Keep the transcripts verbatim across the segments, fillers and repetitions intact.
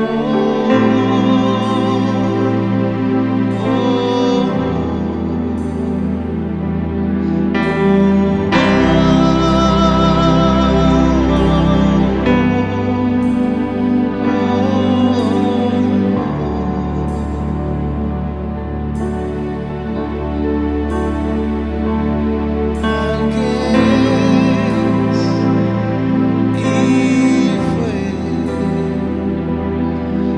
Tal que y fue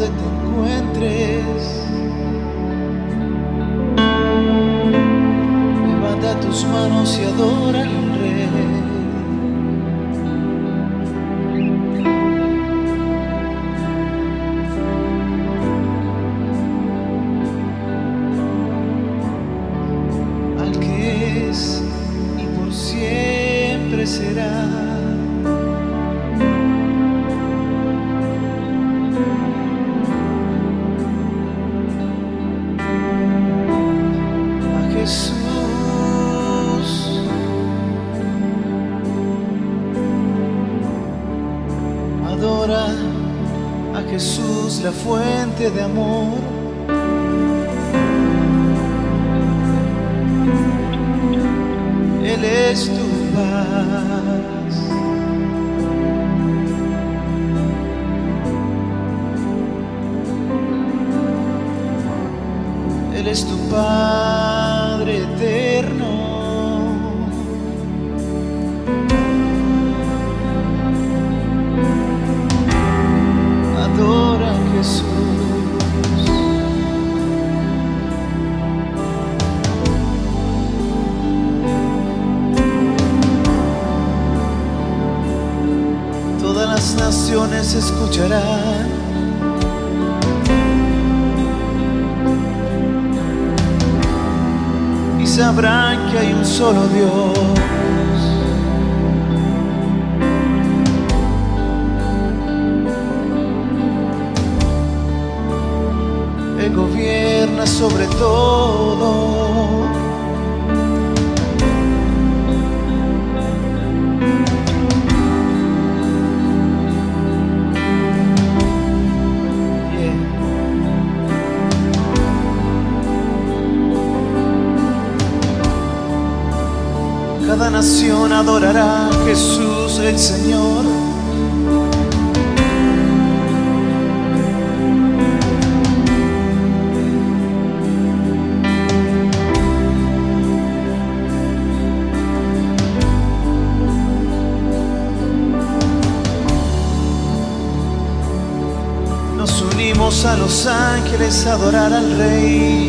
donde te encuentres, levanta tus manos y adora al Rey. Al que es y por siempre será. Adora a Jesús, la fuente de amor. Él es tu paz. Él es tu Padre eterno. Adora a Jesús. Todas las naciones escucharán y sabrán que hay un solo Dios. Él gobierna sobre todo. Yeah. Cada nación adorará a Jesús el Señor. Nos unimos a los ángeles a adorar al Rey.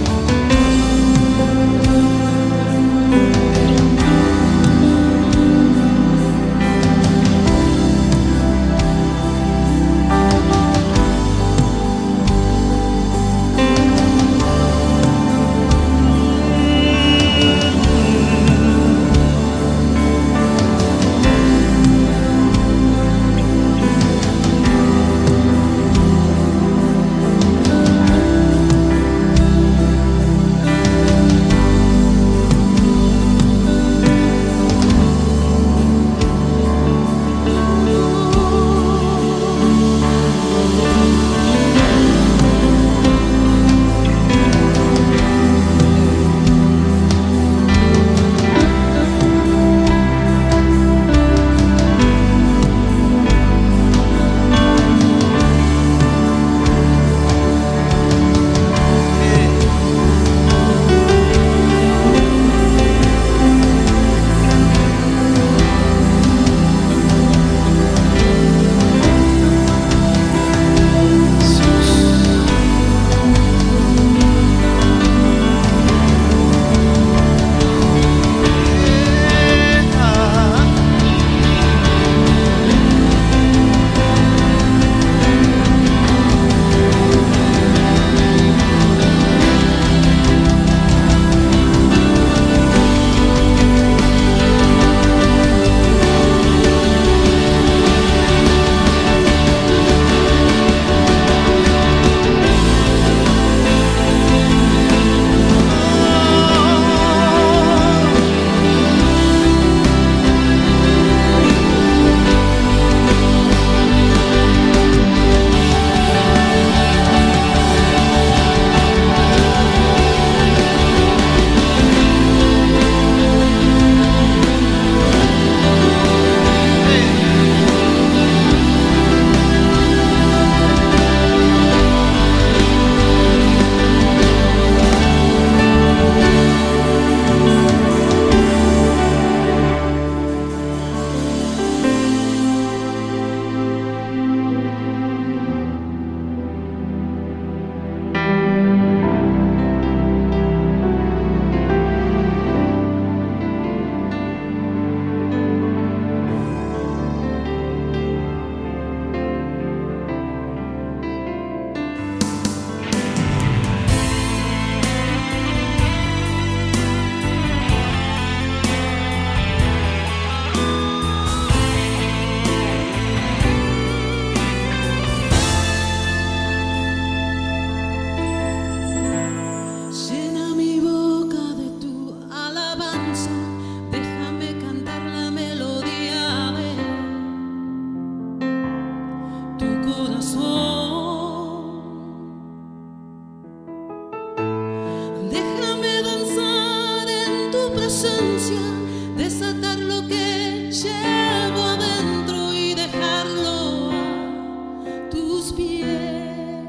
presencia, desatar lo que llevo adentro y dejarlo a tus pies.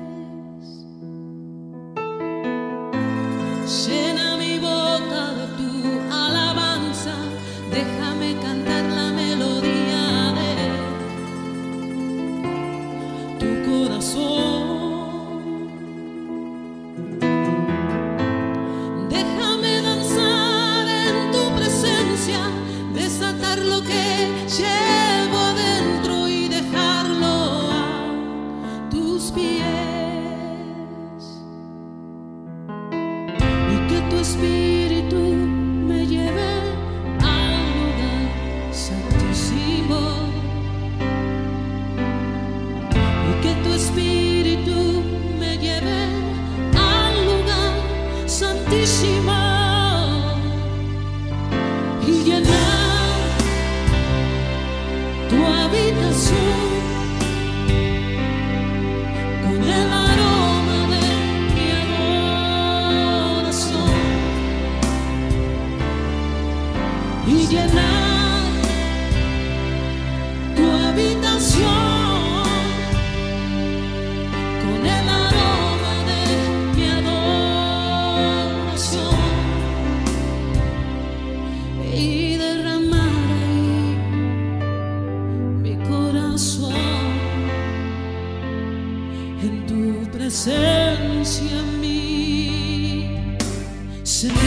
Llena mi boca de tu alabanza, déjame cantar la melodía de tu corazón. Desatar lo que llevo adentro y dejarlo a tus pies. Y que tu espíritu me lleve al lugar santísimo. Y que tu espíritu me lleve al lugar santísimo. Y llenar tu habitación con el aroma de mi adoración. Y llenar tu habitación con el aroma de mi adoración. Y derramar ahí mi corazón en tu presencia, mi Señor.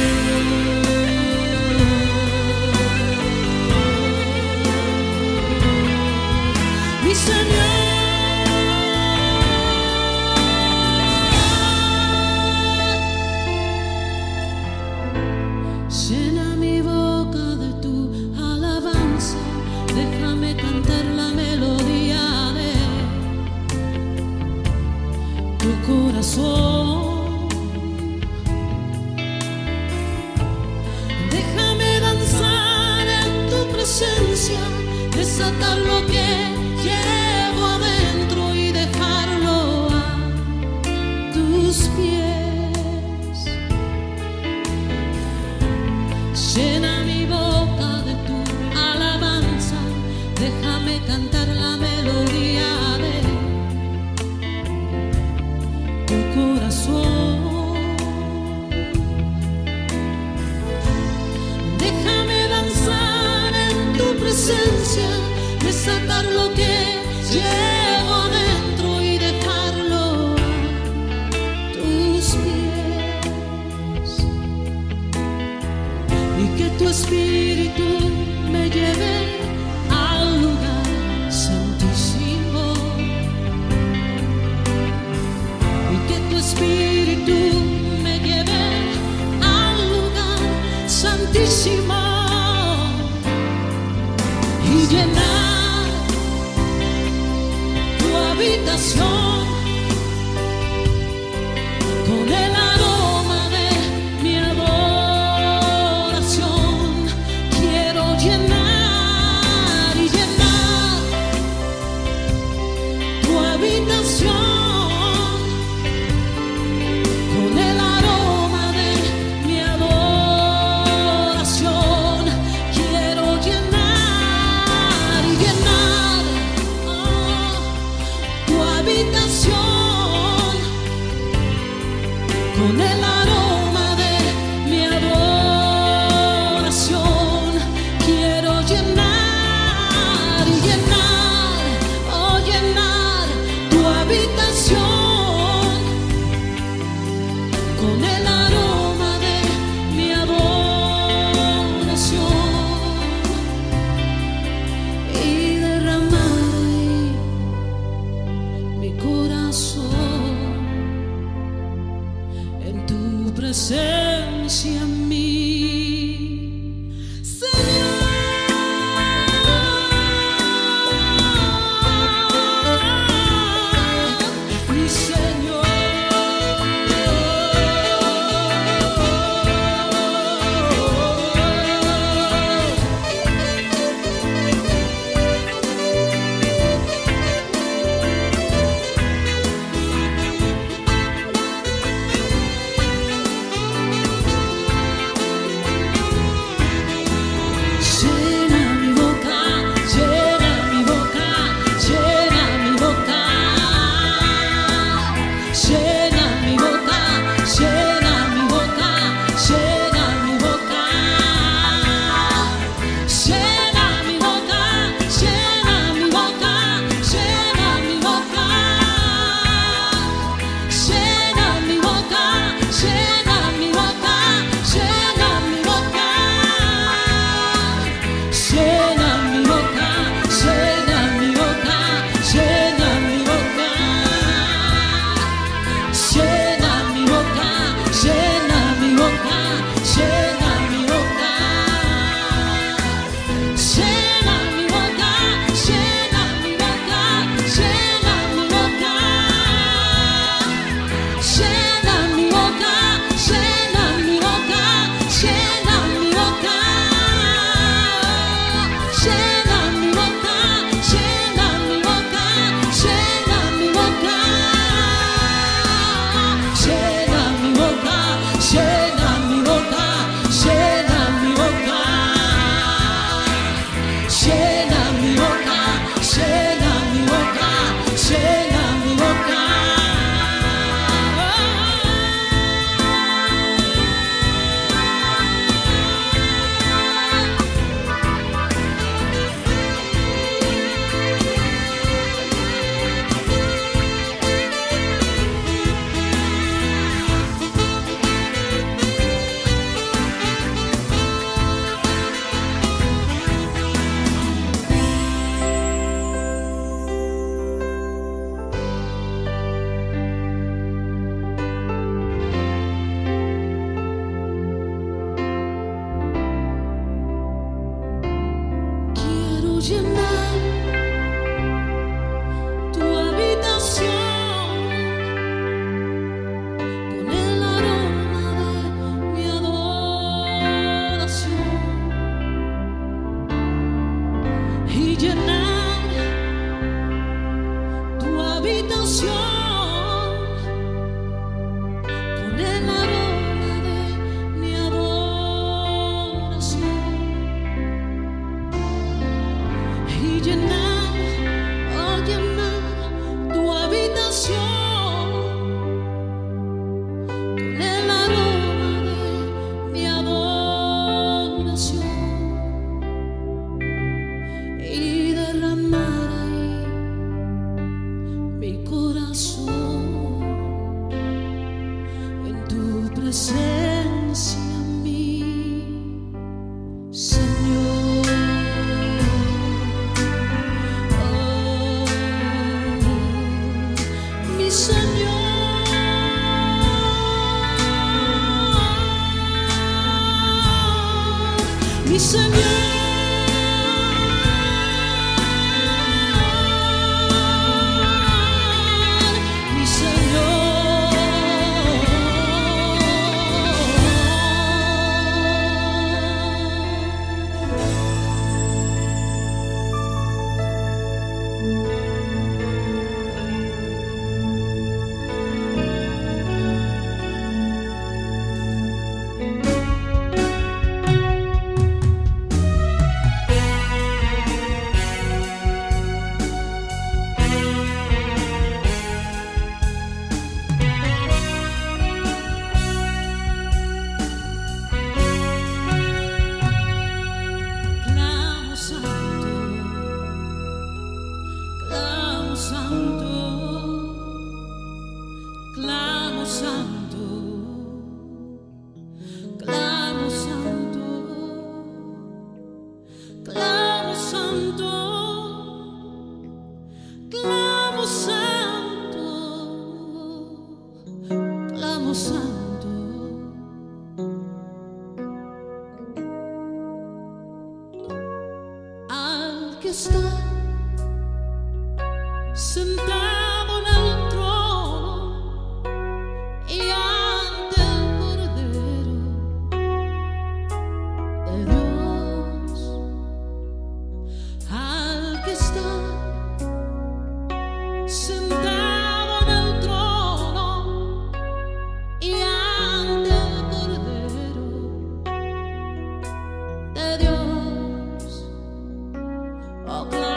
Mi Señor. Llena mi boca de tu alabanza, déjame cantar la melodía de tu corazón. Déjame danzar en tu presencia, desatar lo que llevo adentro y dejarlo a tus pies. Llena mi boca de tu alabanza, déjame cantar la melodía de tu corazón. Déjame danzar en tu presencia, desatar lo que llevo adentro y dejarlo a tus pies. Y que tu espíritu me lleve al lugar santísimo. Y que tu espíritu me lleve al lugar santísimo. Y llenar tu habitación con el aroma de mi adoración. Quiero llenar y llenar tu habitación con el aroma de mi adoración. Quiero llenar y llenar oh, tu habitación con el aroma de mi adoración. Quiero llenar y llenar, oh llenar tu habitación con el aroma de mi adoración. Y derramar ahí mi corazón en tu presencia, mi Señor. Mi Señor. presencia en mí, Señor. Oh, mi Señor, mi Señor. Clamo santo, clamo santo, clamo santo, clamo santo, clamo santo. Al que está sentado en el trono y ante el Cordero de Dios, al que está sentado en el trono y ante el Cordero de Dios, oh,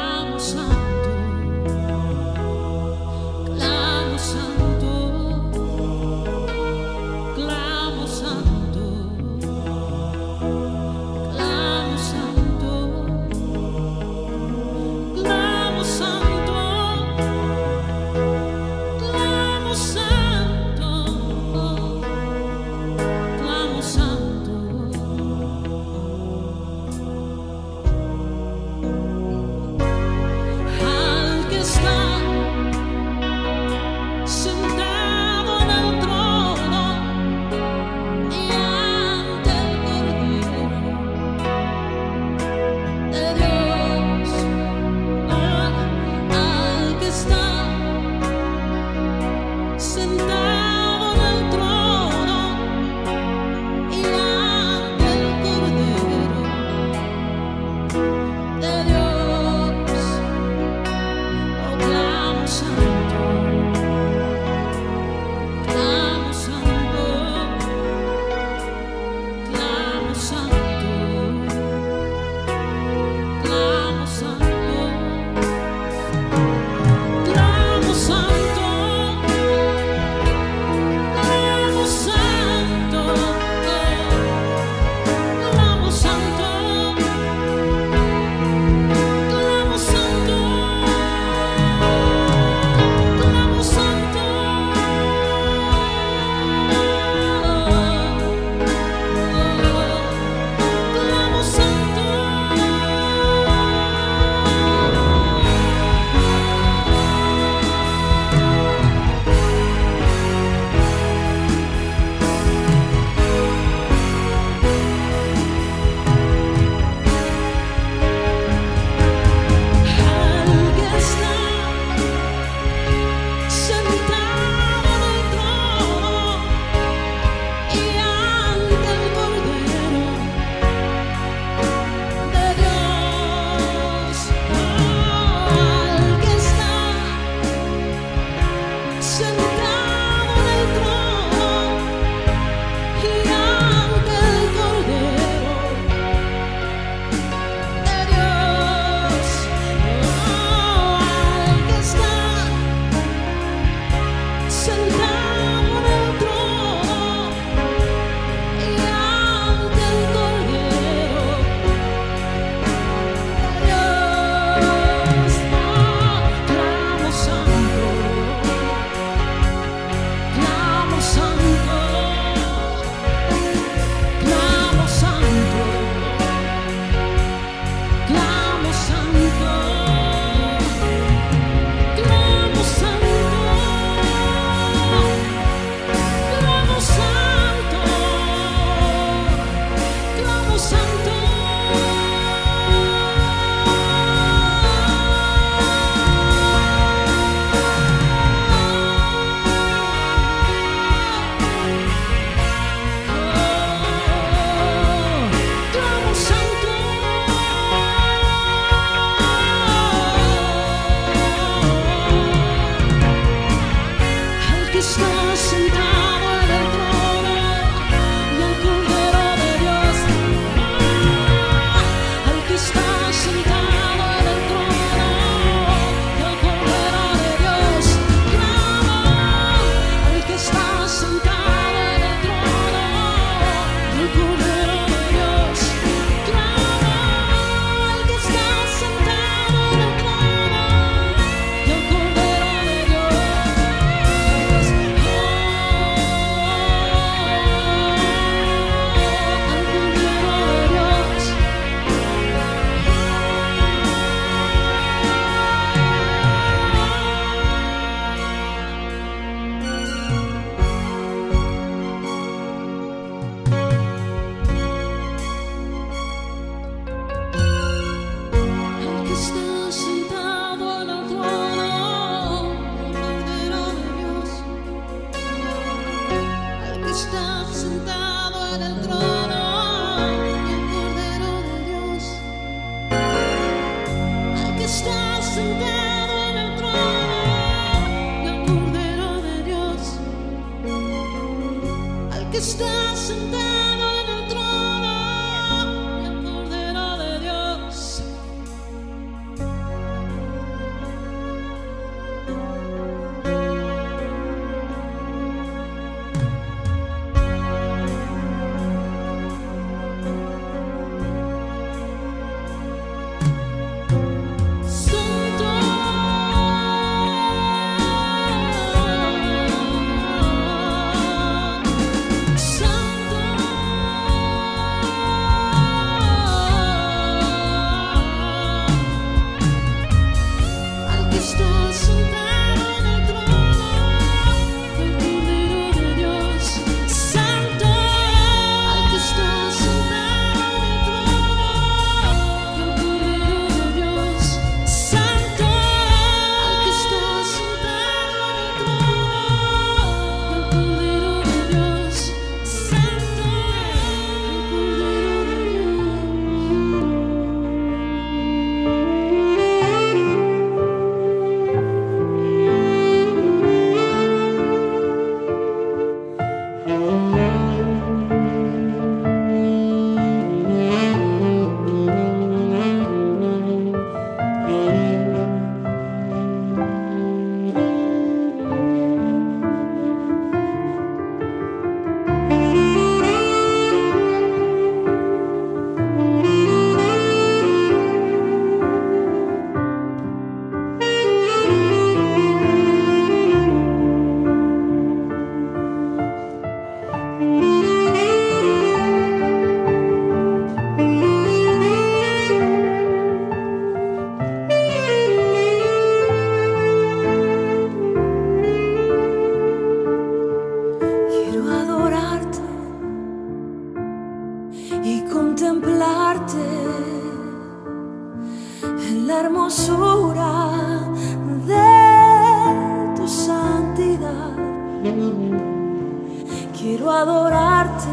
Quiero adorarte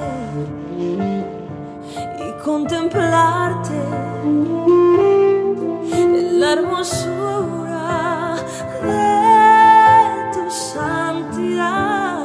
y contemplarte en la hermosura de tu santidad.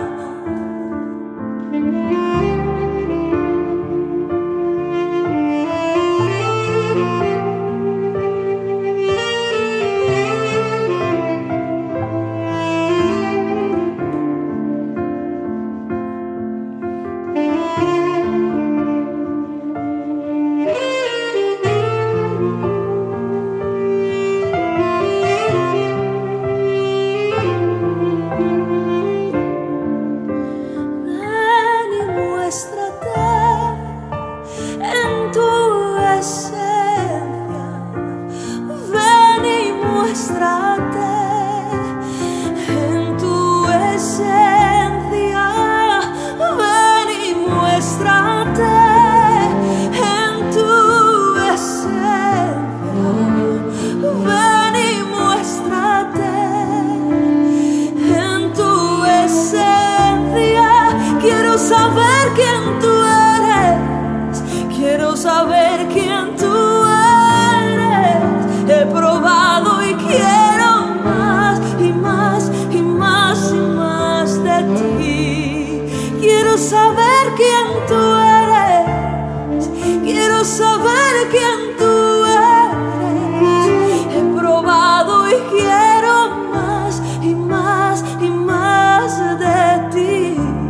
saber quién tú eres, quiero saber quién tú eres. He probado y quiero más y más y más de ti.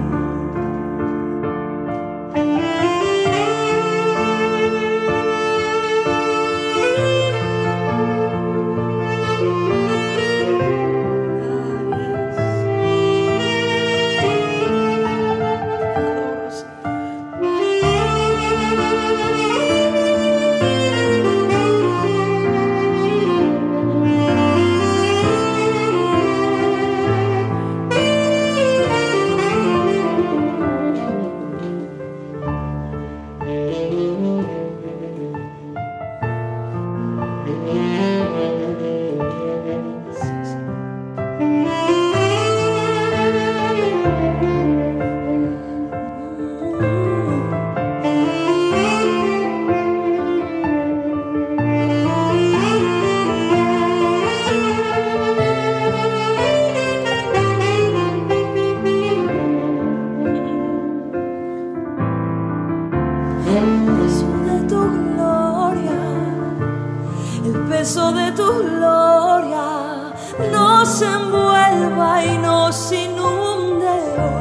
El peso de tu gloria nos envuelva y nos inunde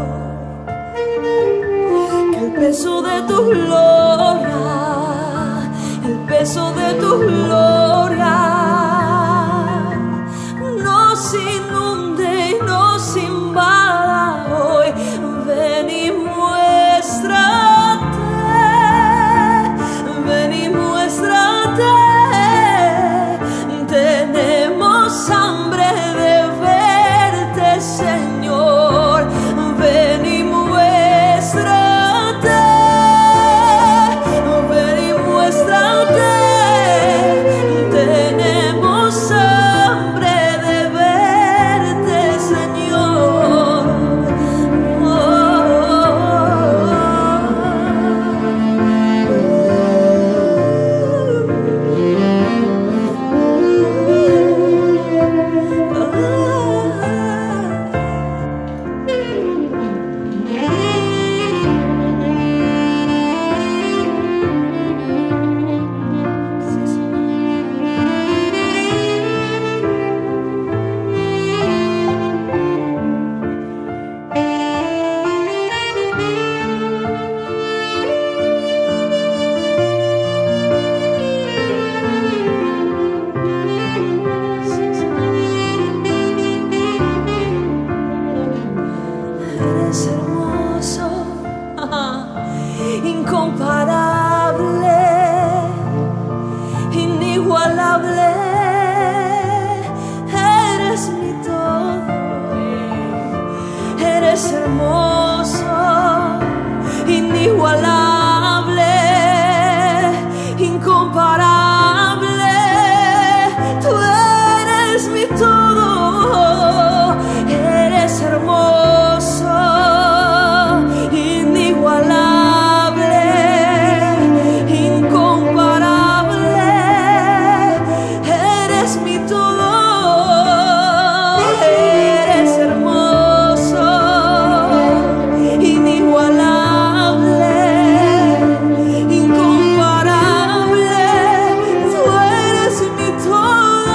hoy. Que el peso de tu gloria, el peso de tu gloria nos inunde y nos invada hoy. Ven y muéstrate, ven y muéstrate. Tenemos hambre de verte, Señor. Ven y muéstrate, ven y muéstrate. Tenemos hambre de verte, Señor. Oh, oh, eres hermoso, incomparable, inigualable. Eres mi todo, eres hermoso, inigualable, incomparable. Tú eres mi todo, eres hermoso, inigualable, incomparable. Eres mi todo, eres hermoso, inigualable, incomparable. Tú eres mi todo.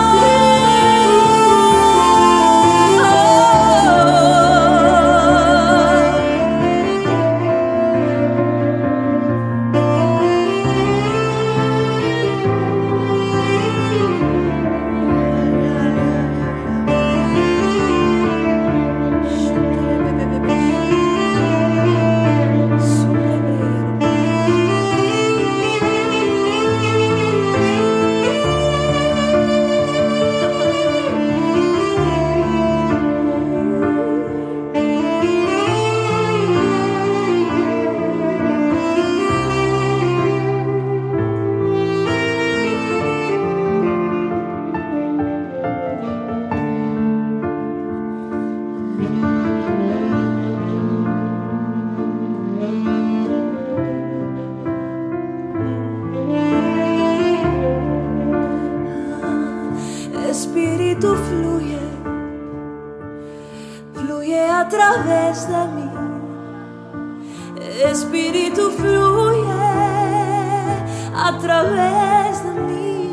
Espíritu fluye, fluye a través de mí. Espíritu fluye a través de mí.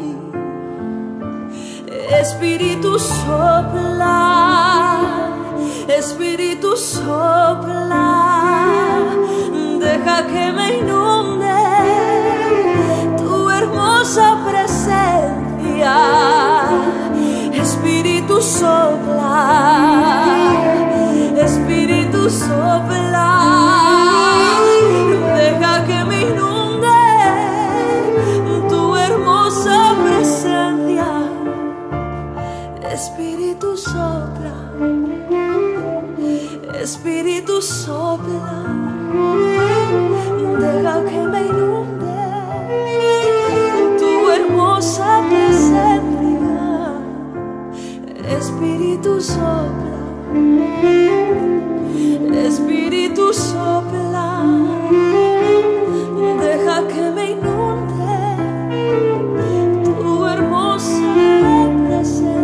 Espíritu sopla, Espíritu sopla, deja que me inunde tu hermosa presencia. Espíritu sopla, Espíritu sopla, deja que me inunde tu hermosa presencia. Espíritu sopla, Espíritu sopla, deja que me inunde tu hermosa presencia. Espíritu sopla, Espíritu sopla, deja que me inunde tu hermosa presencia.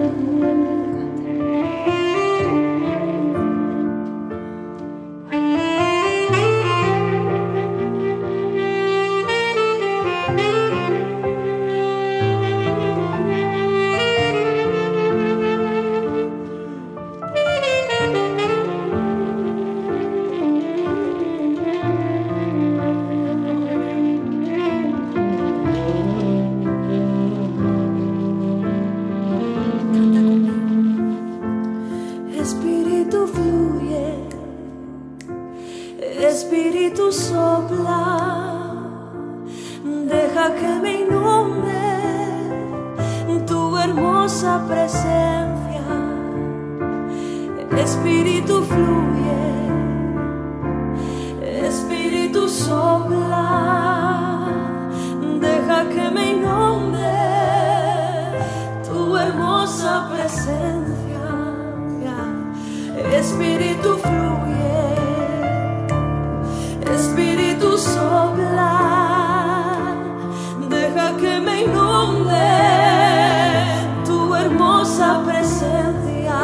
Espíritu fluye, Espíritu sopla, deja que me inunde tu hermosa presencia. Espíritu fluye, Espíritu sopla, deja que me inunde tu hermosa presencia. Espíritu fluye, Espíritu sopla, deja que me inunde tu hermosa presencia.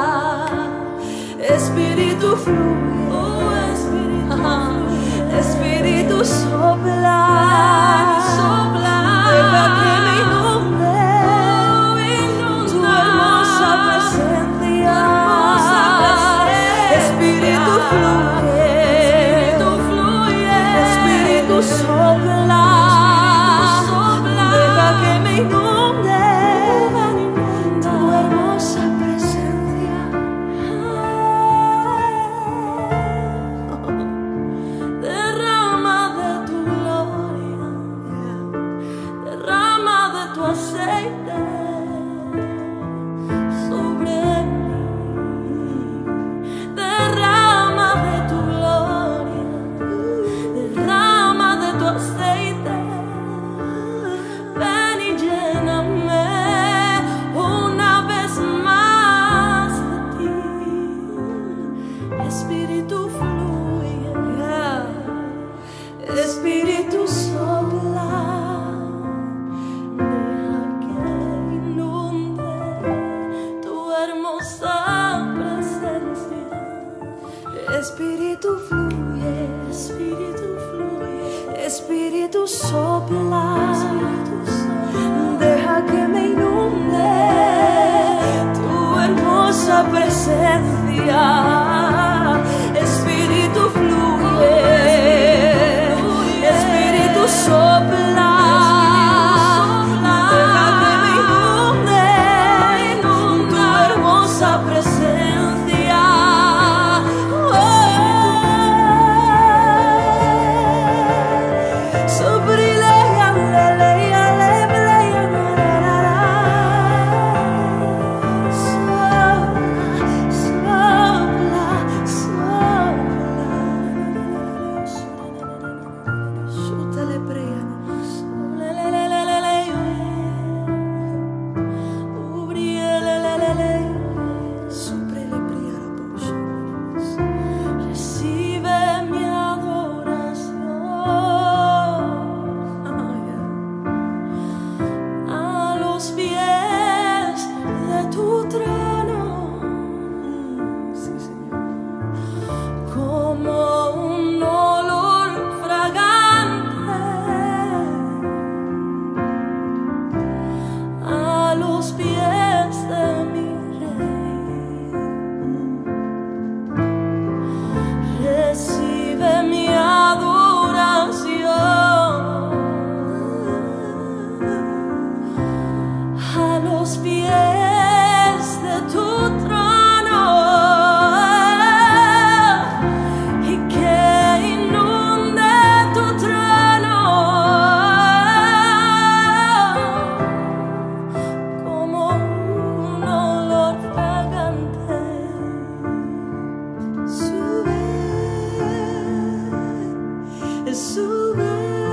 Espíritu fluye, oh, Espíritu, Espíritu sopla, sopla, deja que me inunde tu hermosa presencia. Espíritu fluye, Espíritu fluye, Espíritu sopla, sopla, deja que me inunde tu hermosa presencia. Derrama de tu gloria, derrama de tu aceite sobre mí. Derrama de tu gloria, derrama de tu aceite. Ven y lléname una vez más de ti. Espíritu fluye, Espíritu sopla, deja que inunde tu hermosa presencia. Espíritu fluye, Espíritu fluye, Espíritu sopla, deja que me inunde tu hermosa presencia. Espíritu fluye, Espíritu sopla, deja que me inunde tu hermosa presencia. Sopla, sube,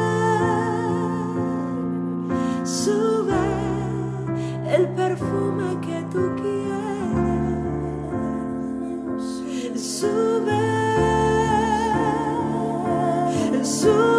sube el perfume que tú quieres. Sube, sube.